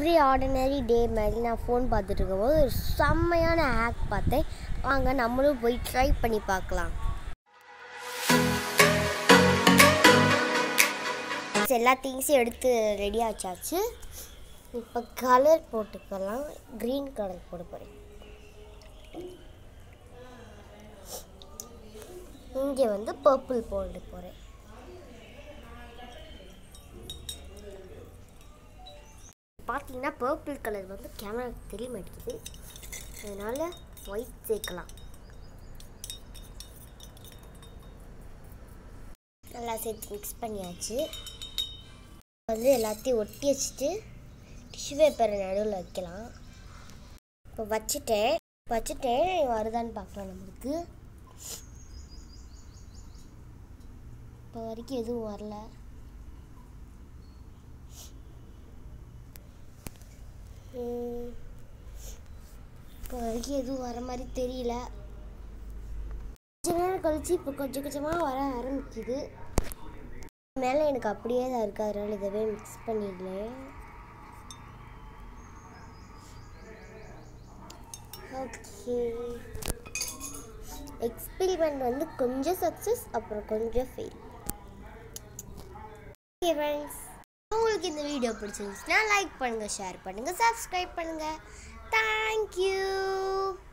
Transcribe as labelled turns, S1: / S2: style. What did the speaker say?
S1: Every ordinary டே மாதிரி நான் phone பார்த்துட்டு இருக்கும்போது ஒரு செம்மையான ஹேக் பார்த்தேன். வாங்க நம்மளும் போய் ட்ரை பண்ணி பார்க்கலாம். எல்லா திங்ஸையும் எடுத்து ரெடி ஆச்சாச்சு. இப்போ கலர் போட்டுக்கலாம். க்ரீன் கலர் போட போகிறேன். இங்கே வந்து பர்பிள் போட போகிறேன். பார்த்தீங்கன்னா பர்பிள் கலர் வந்து கேமராவுக்கு தெரிய மாட்டேங்குது, அதனால் ஒயிட் சேர்க்கலாம். நல்லா சேர்த்து மிக்ஸ் பண்ணியாச்சு. வந்து எல்லாத்தையும் ஒட்டி வச்சுட்டு டிஷ்யூ பேப்பரை நடுவில் வைக்கலாம். இப்போ வச்சுட்டேன் வருதான்னு பார்க்கலாம். நம்மளுக்கு இப்போ வரைக்கும் எதுவும் வரல. இப்போ வரைக்கும் எதுவும் வர மாதிரி தெரியல. கொஞ்ச நேரம் கழிச்சு இப்போ கொஞ்சம் கொஞ்சமாக வர ஆரம்பிக்குது. மேலே எனக்கு அப்படியே தான் இருக்குது, அதனால் இதவே மிக்ஸ் பண்ணிடலேன். ஓகே, எக்ஸ்பெரிமெண்ட் வந்து கொஞ்சம் சக்ஸஸ், அப்புறம் கொஞ்சம் ஃபெயில். ஓகே ஃப்ரெண்ட்ஸ், உங்களுக்கு இந்த வீடியோ பிடிச்சிருந்துச்சுன்னா லைக் பண்ணுங்கள், ஷேர் பண்ணுங்கள், சப்ஸ்கிரைப் பண்ணுங்கள். தேங்க்யூ.